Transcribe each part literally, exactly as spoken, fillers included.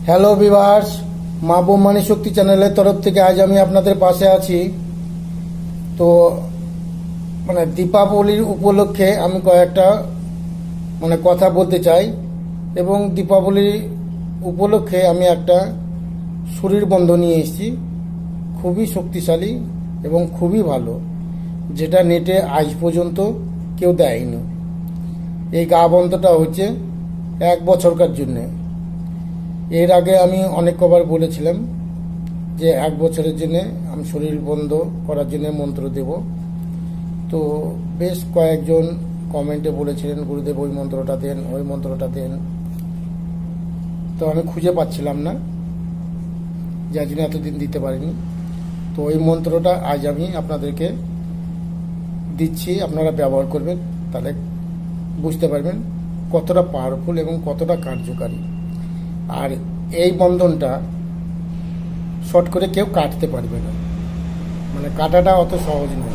Hello viewers, মা বোমানি শক্তি চ্যানেলের তরফ থেকে আজ আমি আপনাদের পাশে আছি। তো মানে দীপাবলির উপলক্ষে আমি কয়েকটা মানে কথা বলতে চাই এবং দীপাবলির উপলক্ষে আমি একটা শরীর বন্ধ নিয়ে এসেছি, খুবই শক্তিশালী এবং খুবই ভালো, যেটা নেটে আজ পর্যন্ত কেউ দেয়নি। এই গা বন্ধটা হচ্ছে এক বছরকার জন্যে। এর আগে আমি অনেক কবার বলেছিলাম যে এক বছরের জন্য আমি শরীর বন্ধ করার জন্য মন্ত্র দেব। তো বেশ কয়েকজন কমেন্টে বলেছিলেন গুরুদেব ওই মন্ত্রটা দেন, ওই মন্ত্রটা দেন। তো আমি খুঁজে পাচ্ছিলাম না, যার জন্য এতদিন দিতে পারিনি। তো ওই মন্ত্রটা আজ আমি আপনাদেরকে দিচ্ছি, আপনারা ব্যবহার করবেন, তাহলে বুঝতে পারবেন কতটা পাওয়ারফুল এবং কতটা কার্যকারী। আর এই বন্ধনটা শর্ট করে কেউ কাটতে পারবে না, মানে কাটাটা অত সহজ নয়।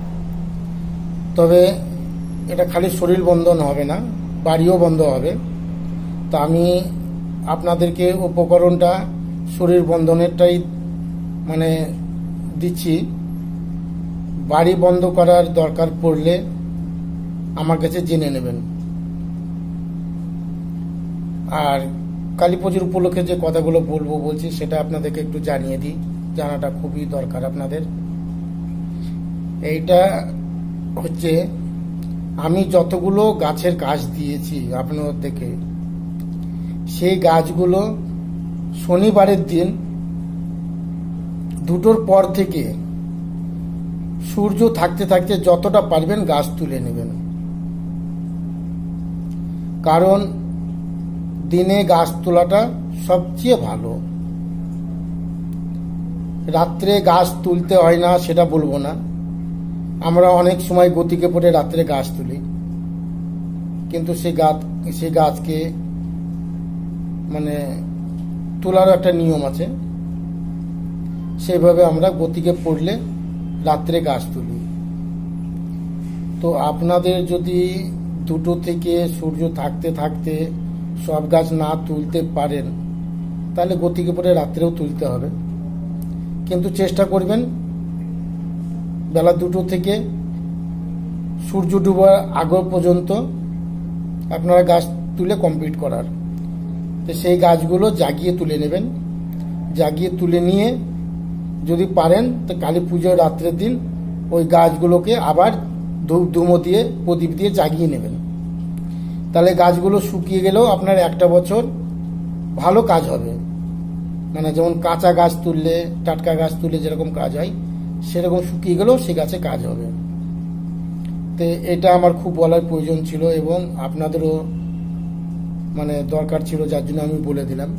তবে এটা খালি শরীর বন্ধন হবে না, বাড়িও বন্ধ হবে। তো আমি আপনাদেরকে উপকরণটা শরীর বন্ধনেরটাই মানে দিচ্ছি। বাড়ি বন্ধ করার দরকার পড়লে আমার কাছে জেনে নেবেন। আর কালী পুজোর উপলক্ষে যে কথাগুলো বলবো বলছি সেটা আপনাদেরকে একটু জানিয়ে দিই, জানাটা খুবই দরকার আপনাদের। এইটা হচ্ছে আমি যতগুলো গাছের গাছ দিয়েছি আপনাদের থেকে, সেই গাছগুলো শনিবারের দিন দুটোর পর থেকে সূর্য থাকতে থাকতে যতটা পারবেন গাছ তুলে নেবেন। কারণ দিনে গাছ তোলাটা সবচেয়ে ভালো। রাত্রে গাছ তুলতে হয় না সেটা বলবো না, আমরা অনেক সময় গতিকে পড়ে রাত্রে গাছ তুলি, কিন্তু সেই গাছ সেই গাছকে মানে তোলার একটা নিয়ম আছে, সেইভাবে আমরা গতিকে পড়লে রাত্রে গাছ তুলি। তো আপনাদের যদি দুটো থেকে সূর্য থাকতে থাকতে সব গাছ না তুলতে পারেন, তাহলে গতিকে পড়ে রাত্রেও তুলতে হবে। কিন্তু চেষ্টা করবেন বেলা দুটো থেকে সূর্য ডুবার আগ পর্যন্ত আপনারা গাছ তুলে কমপ্লিট করার। তো সেই গাছগুলো জাগিয়ে তুলে নেবেন। জাগিয়ে তুলে নিয়ে যদি পারেন তো কালী পুজোর রাত্রের দিন ওই গাছগুলোকে আবার ধূপ ধুমো দিয়ে প্রদীপ দিয়ে জাগিয়ে নেবেন। তাহলে গাছগুলো শুকিয়ে গেলেও আপনার একটা বছর ভালো কাজ হবে। মানে যেমন কাঁচা গাছ তুললে, টাটকা গাছ তুললে যেরকম কাজ হয়, সেরকম শুকিয়ে গেলেও সে গাছে কাজ হবে। তো এটা আমার খুব বলার প্রয়োজন ছিল এবং আপনাদেরও মানে দরকার ছিল, যার জন্য আমি বলে দিলাম।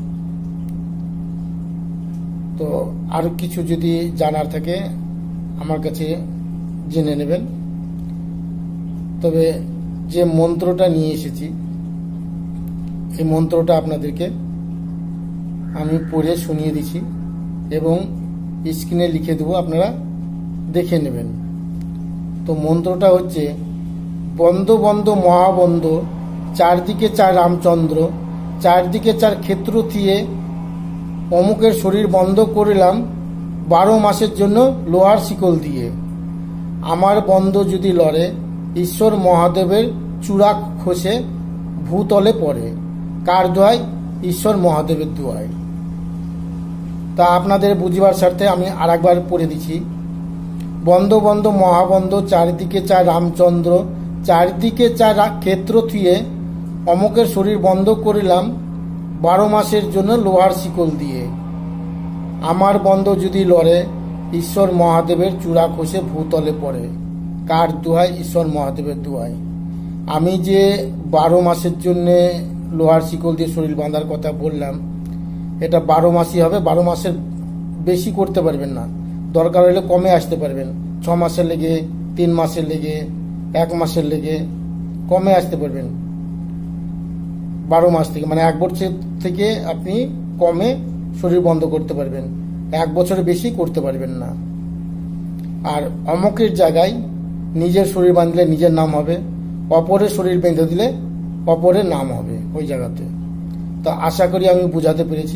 তো আর কিছু যদি জানার থাকে আমার কাছে জেনে নেবেন। তবে যে মন্ত্রটা নিয়ে এসেছি, এই মন্ত্রটা আপনাদেরকে আমি পড়ে শুনিয়ে দিচ্ছি এবং স্ক্রিনে লিখে দেবো, আপনারা দেখে নেবেন। তো মন্ত্রটা হচ্ছে বন্ধ বন্ধ মহাবন্ধ, চারদিকে চার রামচন্দ্র, চারদিকে চার ক্ষেত্র থিয়ে অমুকের শরীর বন্ধ করিলাম বারো মাসের জন্য লোহার শিকল দিয়ে। আমার বন্ধ যদি লড়ে ঈশ্বর মহাদেবের চূড়া খসে ভূতলে পড়ে। কার দোয়ায়? ঈশ্বর মহাদেবের দোয়ায়। তা আপনাদের বুঝবার স্বার্থে আমি আর একবার পড়ে দিচ্ছি। বন্ধ বন্ধ মহাবন্ধ, চারিদিকে চার রামচন্দ্র, চারিদিকে চার ক্ষেত্র থুয়ে অমুকের শরীর বন্ধ করিলাম বারো মাসের জন্য লোহার শিকল দিয়ে। আমার বন্ধ যদি লড়ে ঈশ্বর মহাদেবের চূড়া খসে ভূতলে পড়ে। কার দোহায়? ঈশ্বর মহাদেবের দোহায়। আমি যে বারো মাসের জন্যে লোহার শিকল দিয়ে শরীর বাঁধার কথা বললাম, এটা বারো মাসই হবে। বারো মাসের বেশি করতে পারবেন না, দরকার হলে কমে আসতে পারবেন। ছ মাসের লেগে, তিন মাসের লেগে, এক মাসের লেগে কমে আসতে পারবেন। বারো মাস থেকে মানে এক বছর থেকে আপনি কমে শরীর বন্ধ করতে পারবেন, এক বছরের বেশি করতে পারবেন না। আর অমুকের জায়গায় নিজের শরীর বাঁধলে নিজের নাম হবে, অপরের শরীর বেঁধে দিলে অপরের নাম হবে ওই জায়গাতে। তো আশা করি আমি বুঝাতে পেরেছি।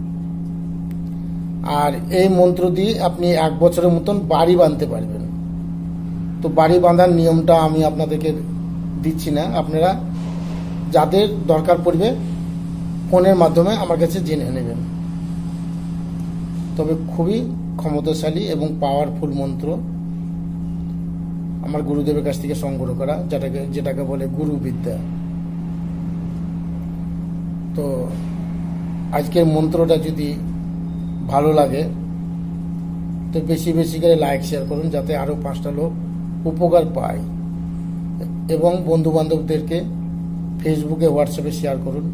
আর এই মন্ত্র দিয়ে আপনি এক বছরের মতন বাড়ি বাঁধতে পারবেন। তো বাড়ি বাঁধার নিয়মটা আমি আপনাদেরকে দিচ্ছি না, আপনারা যাদের দরকার পড়বে ফোনের মাধ্যমে আমার কাছে জেনে নেবেন। তবে খুবই ক্ষমতাশালী এবং পাওয়ারফুল মন্ত্র, আমার গুরুদেবের কাছ থেকে সংগ্রহ করা, যেটাকে যেটাকে বলে গুরুবিদ্যা। তো আজকের মন্ত্রটা যদি ভালো লাগে তো বেশি বেশি করে লাইক শেয়ার করুন, যাতে আরও পাঁচটা লোক উপকার পায়, এবং বন্ধু বান্ধবদেরকে ফেসবুকে হোয়াটসঅ্যাপে শেয়ার করুন,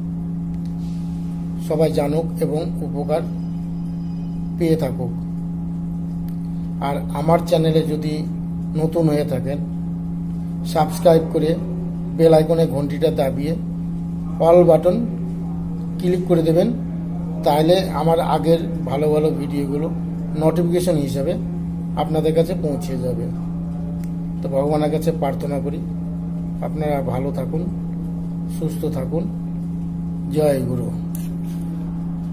সবাই জানুক এবং উপকার পেয়ে থাকুক। আর আমার চ্যানেলে যদি নতুন হয়ে থাকেন, সাবস্ক্রাইব করে বেল আইকনে ঘন্টিটা দাবিয়ে অল বাটন ক্লিক করে দেবেন, তাহলে আমার আগের ভালো ভালো ভিডিওগুলো নোটিফিকেশন হিসাবে আপনাদের কাছে পৌঁছে যাবে। তো ভগবানের কাছে প্রার্থনা করি আপনারা ভালো থাকুন, সুস্থ থাকুন। জয় গুরু।